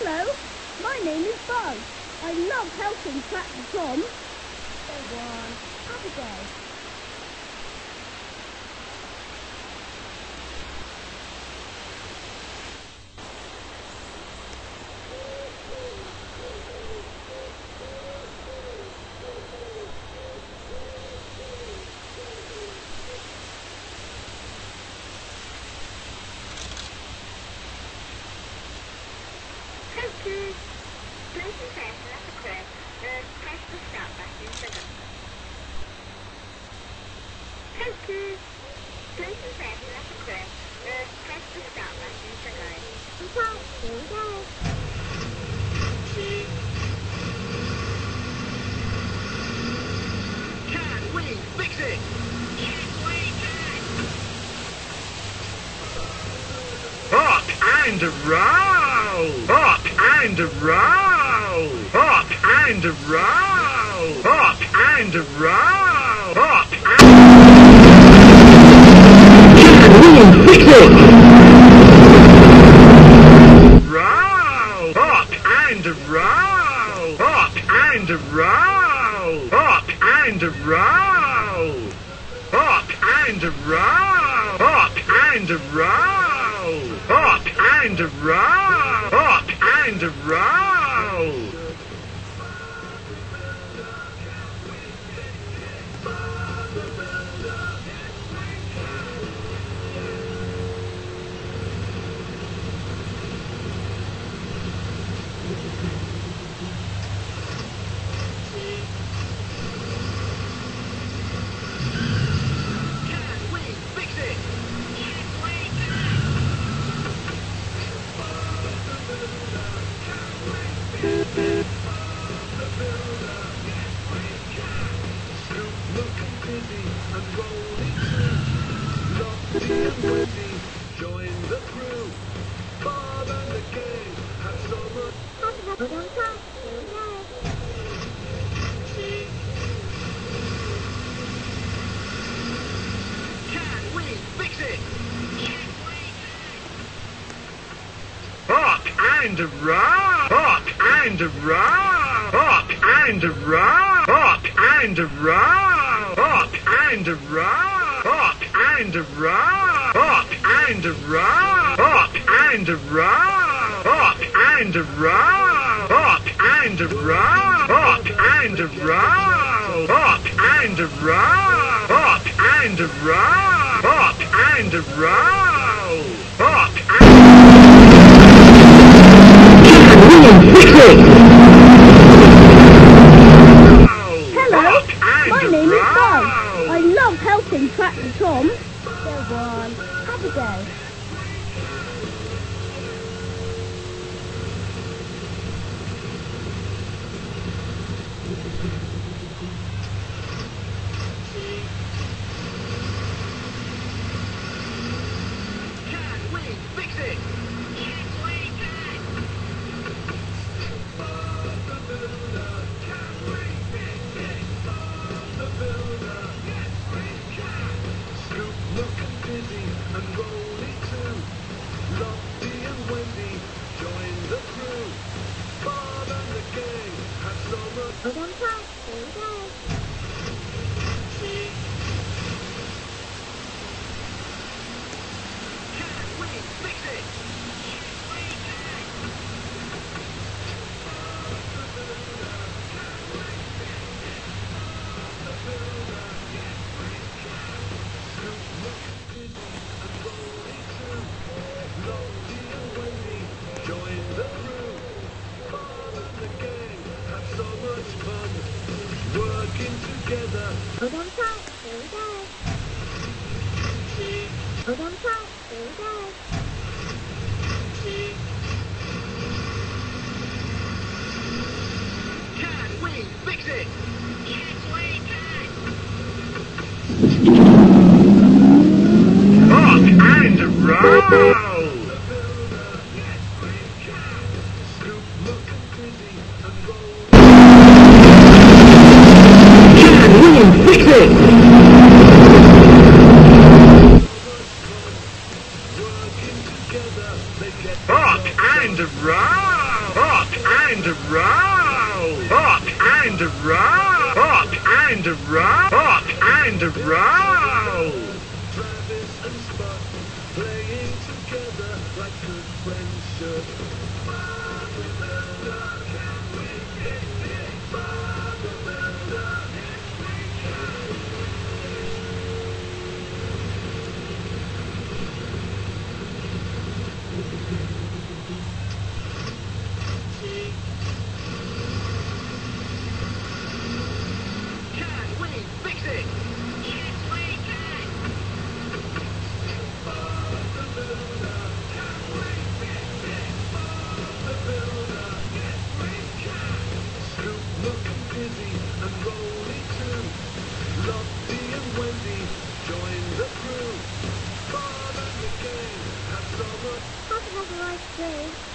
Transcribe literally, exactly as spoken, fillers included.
Hello, my name is Buzz. I love helping Tractor Tom. Go on, have a go. Cuckoo! Place the station at the crib and press the start button to go. Cuckoo! Place the station at the crib and press the start button to go. Okay, here we go. Can we fix it? Yes, we can! Up and around! Up and around! Up and around! Up and around! Up and Can we fix it? Round! Up and around! Up and around! Up and around! Up and around! Up and around! Up and around! Up and around! Can we fix it? Yes, we can! Scoop, look and Kiddie and Roley too. Lofty and Wendy join the crew. Bob and the gang have so much. Have a go on top. Here we go. Can we fix it? Yes, we Up and around! Up and around! Up and around! Up and around! Up and around! Up and around! Up and around! Up and around! Up and around! Up and around! Up and around! Up and around! Up and around! Up and around! Up Hello, my name is Buzz. I love helping Tractor Tom. Go on, have a go. Can we fix it? Yes, we can! Scoop, look and Kiddie and Roley too. Lofty and Wendy join the crew. Bob and the gang have so much. Go on top. Here we go. Can we fix it? Yes, we can! Scoop, look and Kiddie and Roley too. Lofty and Wendy join the crew. Bob and the gang have so much fun working together. Go on top. Here we go. Go on top. Here we go. Can we fix it? Yes, we can! Up and around! Scoop, look and Kiddie and Roley. Can we fix it? Please.